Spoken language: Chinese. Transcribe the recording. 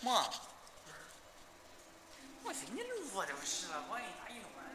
妈，我寻思你录的不是了，万一咋一弄啊？